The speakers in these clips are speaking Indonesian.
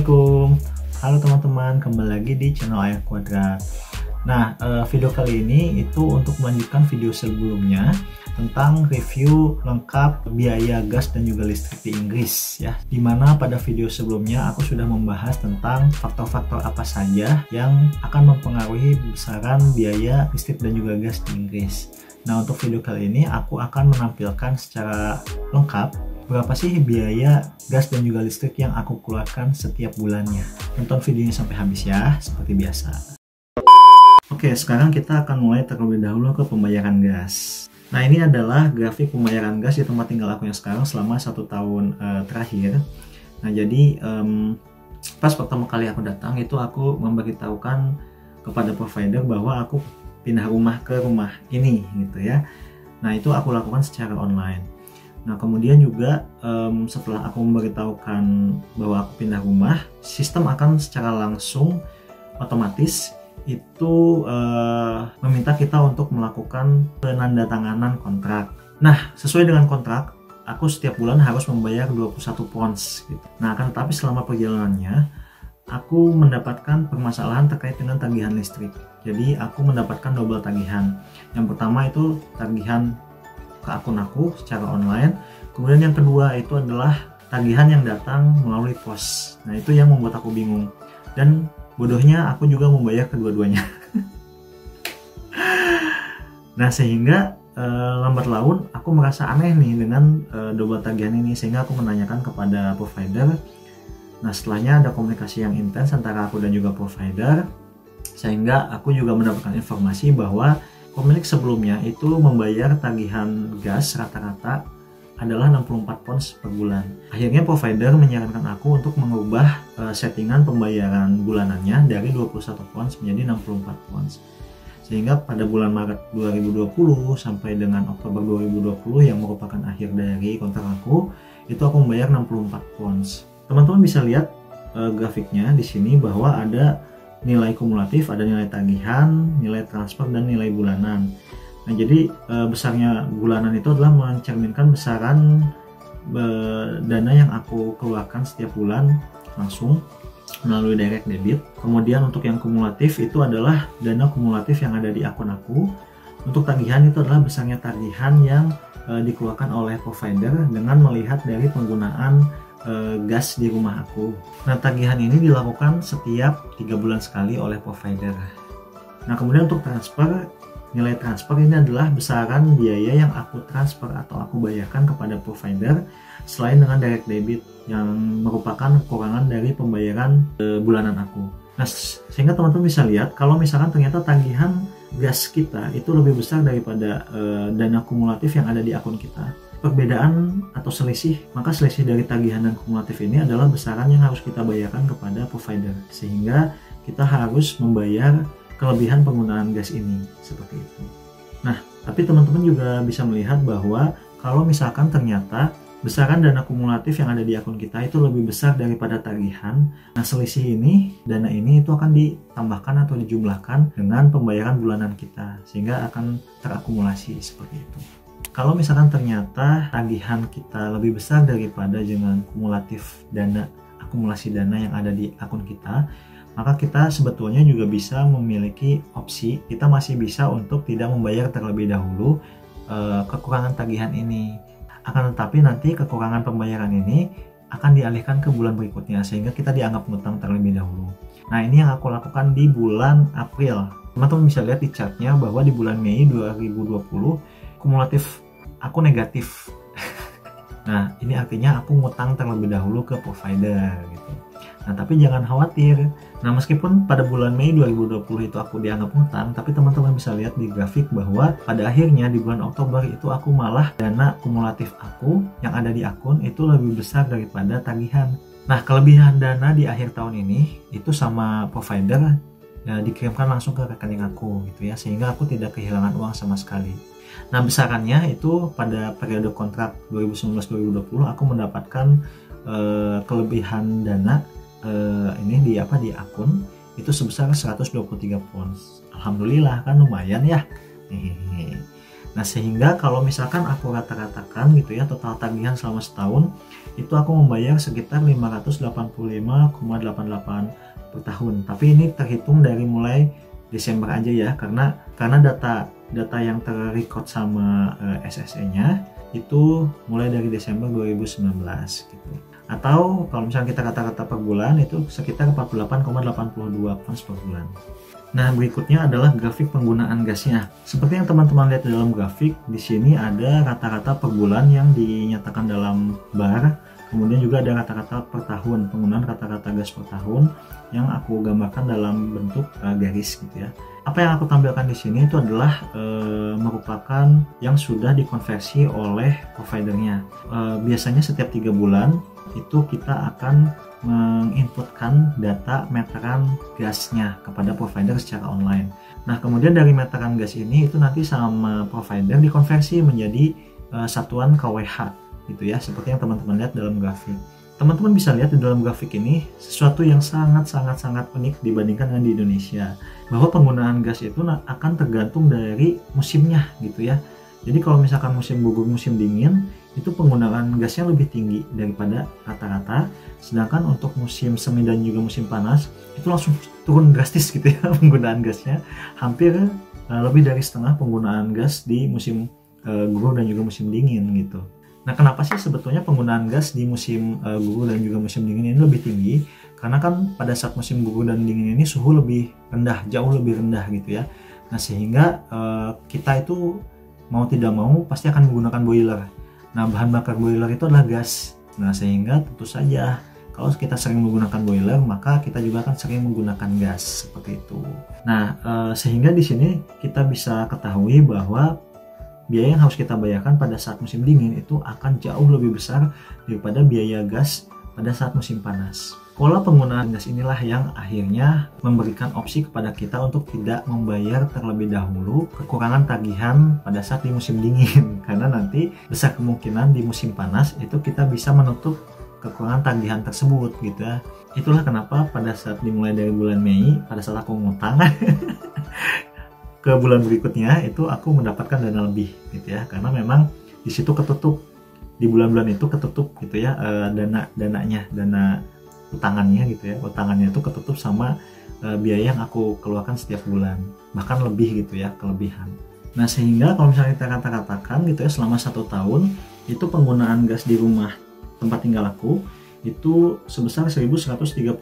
Assalamualaikum. Halo teman-teman, kembali lagi di channel Ayah Kuadrat. Nah, video kali ini itu untuk melanjutkan video sebelumnya tentang review lengkap biaya gas dan juga listrik di Inggris ya. Dimana pada video sebelumnya aku sudah membahas tentang faktor-faktor apa saja yang akan mempengaruhi besaran biaya listrik dan juga gas di Inggris. Nah, untuk video kali ini aku akan menampilkan secara lengkap berapa sih biaya gas dan juga listrik yang aku keluarkan setiap bulannya. Tonton videonya sampai habis ya, seperti biasa. Oke, sekarang kita akan mulai terlebih dahulu ke pembayaran gas. Nah, ini adalah grafik pembayaran gas di tempat tinggal aku yang sekarang selama 1 tahun terakhir. Nah, jadi pas pertama kali aku datang itu aku memberitahukan kepada provider bahwa aku pindah rumah ke rumah ini gitu ya. Nah, itu aku lakukan secara online. Nah, kemudian juga setelah aku memberitahukan bahwa aku pindah rumah, sistem akan secara langsung otomatis itu meminta kita untuk melakukan penandatanganan kontrak. Nah, sesuai dengan kontrak, aku setiap bulan harus membayar 21 pounds gitu. Nah, akan tetapi selama perjalanannya aku mendapatkan permasalahan terkait dengan tagihan listrik. Jadi aku mendapatkan double tagihan. Yang pertama itu tagihan ke akun aku secara online. Kemudian yang kedua itu adalah tagihan yang datang melalui pos. Nah, itu yang membuat aku bingung. Dan bodohnya aku juga membayar kedua-duanya. Nah, sehingga lambat laun aku merasa aneh nih dengan double tagihan ini, sehingga aku menanyakan kepada provider. Nah, setelahnya ada komunikasi yang intens antara aku dan juga provider, sehingga aku juga mendapatkan informasi bahwa pemilik sebelumnya itu membayar tagihan gas rata-rata adalah 64 pounds per bulan. Akhirnya provider menyarankan aku untuk mengubah settingan pembayaran bulanannya dari 21 pounds menjadi 64 pounds. Sehingga pada bulan Maret 2020 sampai dengan Oktober 2020 yang merupakan akhir dari kontrak aku, itu aku membayar 64 pounds. Teman-teman bisa lihat grafiknya di sini bahwa ada nilai kumulatif, ada nilai tagihan, nilai transfer, dan nilai bulanan. Nah, jadi besarnya bulanan itu adalah mencerminkan besaran dana yang aku keluarkan setiap bulan langsung melalui direct debit. Kemudian untuk yang kumulatif itu adalah dana kumulatif yang ada di akun aku. Untuk tagihan itu adalah besarnya tagihan yang dikeluarkan oleh provider dengan melihat dari penggunaan gas di rumah aku. Nah, tagihan ini dilakukan setiap 3 bulan sekali oleh provider. Nah, kemudian untuk transfer, nilai transfer ini adalah besaran biaya yang aku transfer atau aku bayarkan kepada provider selain dengan direct debit yang merupakan kekurangan dari pembayaran bulanan aku. Nah, sehingga teman-teman bisa lihat kalau misalkan ternyata tagihan gas kita itu lebih besar daripada dana kumulatif yang ada di akun kita. Perbedaan atau selisih, maka selisih dari tagihan dan kumulatif ini adalah besaran yang harus kita bayarkan kepada provider, sehingga kita harus membayar kelebihan penggunaan gas ini, seperti itu. Nah, tapi teman-teman juga bisa melihat bahwa kalau misalkan ternyata besaran dana kumulatif yang ada di akun kita itu lebih besar daripada tagihan, nah selisih ini, dana ini itu akan ditambahkan atau dijumlahkan dengan pembayaran bulanan kita, sehingga akan terakumulasi seperti itu. Kalau misalkan ternyata tagihan kita lebih besar daripada dengan kumulatif dana, akumulasi dana yang ada di akun kita, maka kita sebetulnya juga bisa memiliki opsi, kita masih bisa untuk tidak membayar terlebih dahulu kekurangan tagihan ini. Akan tetapi nanti kekurangan pembayaran ini akan dialihkan ke bulan berikutnya, sehingga kita dianggap ngutang terlebih dahulu. Nah, ini yang aku lakukan di bulan April. Teman-teman bisa lihat di chartnya bahwa di bulan Mei 2020 kumulatif aku negatif. Nah, ini artinya aku ngutang terlebih dahulu ke provider gitu. Nah, tapi jangan khawatir. Nah, meskipun pada bulan Mei 2020 itu aku dianggap ngutang, tapi teman-teman bisa lihat di grafik bahwa pada akhirnya di bulan Oktober itu aku malah dana kumulatif aku yang ada di akun itu lebih besar daripada tagihan. Nah, kelebihan dana di akhir tahun ini itu sama provider dikirimkan langsung ke rekening aku gitu ya, sehingga aku tidak kehilangan uang sama sekali. Nah, besarannya itu pada periode kontrak 2019-2020 aku mendapatkan kelebihan dana ini di akun itu sebesar 123 pounds. Alhamdulillah kan lumayan ya. Nah sehingga kalau misalkan aku rata-ratakan gitu ya, total tagihan selama setahun itu aku membayar sekitar 585,88 per tahun. Tapi ini terhitung dari mulai Desember aja ya, karena data yang terrecord sama SSE-nya itu mulai dari Desember 2019 gitu. Atau kalau misalnya kita rata-rata per bulan itu sekitar 48,82 pounds per bulan. Nah, berikutnya adalah grafik penggunaan gasnya. Seperti yang teman-teman lihat di dalam grafik, di sini ada rata-rata per bulan yang dinyatakan dalam bar, kemudian juga ada rata-rata per tahun, penggunaan rata-rata gas per tahun yang aku gambarkan dalam bentuk garis gitu ya. Apa yang aku tampilkan di sini itu adalah merupakan yang sudah dikonversi oleh providernya. Biasanya setiap 3 bulan itu kita akan menginputkan data meteran gasnya kepada provider secara online. Nah, kemudian dari meteran gas ini itu nanti sama provider dikonversi menjadi satuan kWh gitu ya, seperti yang teman-teman lihat dalam grafik. Teman-teman bisa lihat di dalam grafik ini sesuatu yang sangat unik dibandingkan dengan di Indonesia, bahwa penggunaan gas itu akan tergantung dari musimnya gitu ya. Jadi kalau misalkan musim gugur, musim dingin, itu penggunaan gasnya lebih tinggi daripada rata-rata, sedangkan untuk musim semi dan juga musim panas itu langsung turun drastis gitu ya penggunaan gasnya, hampir lebih dari setengah penggunaan gas di musim gugur dan juga musim dingin gitu. Nah, kenapa sih sebetulnya penggunaan gas di musim gugur dan juga musim dingin ini lebih tinggi? Karena kan pada saat musim gugur dan dingin ini suhu lebih rendah, jauh lebih rendah gitu ya. Nah, sehingga kita itu mau tidak mau pasti akan menggunakan boiler. Nah, bahan bakar boiler itu adalah gas. Nah, sehingga tentu saja kalau kita sering menggunakan boiler, maka kita juga akan sering menggunakan gas seperti itu. Nah, sehingga di sini kita bisa ketahui bahwa biaya yang harus kita bayarkan pada saat musim dingin itu akan jauh lebih besar daripada biaya gas pada saat musim panas. Pola penggunaan gas inilah yang akhirnya memberikan opsi kepada kita untuk tidak membayar terlebih dahulu kekurangan tagihan pada saat di musim dingin, karena nanti besar kemungkinan di musim panas itu kita bisa menutup kekurangan tagihan tersebut gitu ya. Itulah kenapa pada saat dimulai dari bulan Mei, pada saat aku ngutang ke bulan berikutnya itu aku mendapatkan dana lebih gitu ya, karena memang di situ ketutup, di bulan-bulan itu ketutup gitu ya, dana utangannya gitu ya, utangannya itu ketutup sama biaya yang aku keluarkan setiap bulan, bahkan lebih gitu ya, kelebihan. Nah, sehingga kalau misalnya kita katakan gitu ya, selama 1 tahun itu penggunaan gas di rumah tempat tinggal aku itu sebesar 1135,92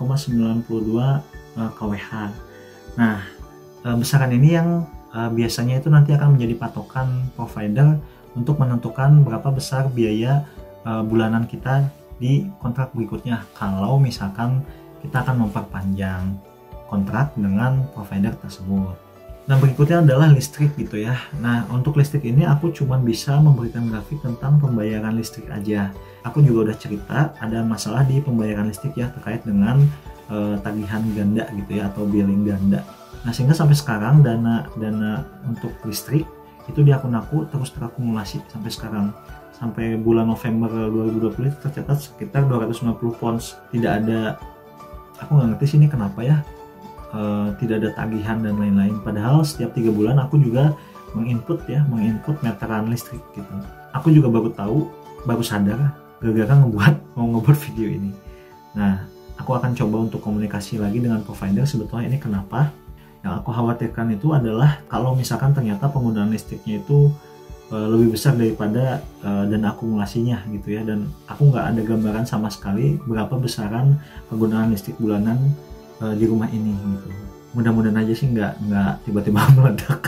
kWh. Nah, besaran ini yang biasanya itu nanti akan menjadi patokan provider untuk menentukan berapa besar biaya bulanan kita di kontrak berikutnya kalau misalkan kita akan memperpanjang kontrak dengan provider tersebut. Nah, berikutnya adalah listrik gitu ya. Nah, untuk listrik ini aku cuma bisa memberikan grafik tentang pembayaran listrik aja. Aku juga udah cerita ada masalah di pembayaran listrik ya, terkait dengan tagihan ganda gitu ya, atau billing ganda. Nah, sehingga sampai sekarang dana untuk listrik itu di akun aku terus terakumulasi sampai sekarang. Sampai bulan November 2020 itu tercatat sekitar 290 pounds. Tidak ada, aku nggak ngerti sih ini kenapa ya, tidak ada tagihan dan lain-lain. Padahal setiap 3 bulan aku juga menginput meteran listrik gitu. Aku juga baru sadar gara-gara mau ngebuat video ini. Nah, aku akan coba untuk komunikasi lagi dengan provider sebetulnya ini kenapa. Yang aku khawatirkan itu adalah kalau misalkan ternyata penggunaan listriknya itu lebih besar daripada dana akumulasinya gitu ya, dan aku nggak ada gambaran sama sekali berapa besaran penggunaan listrik bulanan di rumah ini gitu. Mudah-mudahan aja sih nggak tiba-tiba meledak.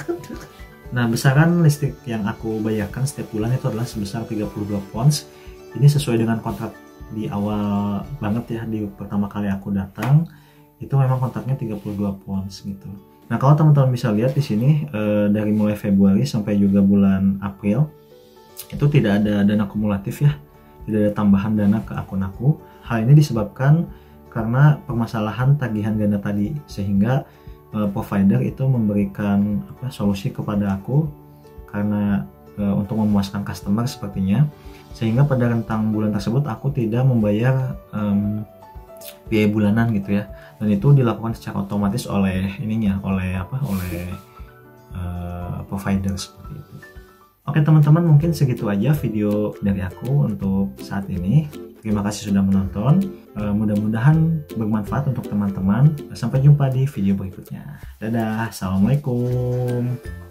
Nah, besaran listrik yang aku bayarkan setiap bulan itu adalah sebesar 32 pounds. Ini sesuai dengan kontrak di awal banget ya, di pertama kali aku datang itu memang kontraknya 32 pounds gitu. Nah, kalau teman-teman bisa lihat di sini dari mulai Februari sampai juga bulan April itu tidak ada dana kumulatif ya, tidak ada tambahan dana ke akun aku. Hal ini disebabkan karena permasalahan tagihan ganda tadi, sehingga provider itu memberikan solusi kepada aku karena untuk memuaskan customer sepertinya, sehingga pada rentang bulan tersebut aku tidak membayar biaya bulanan gitu ya, dan itu dilakukan secara otomatis oleh provider seperti itu. Oke teman-teman, mungkin segitu aja video dari aku untuk saat ini. Terima kasih sudah menonton. Mudah-mudahan bermanfaat untuk teman-teman. Sampai jumpa di video berikutnya. Dadah, assalamualaikum.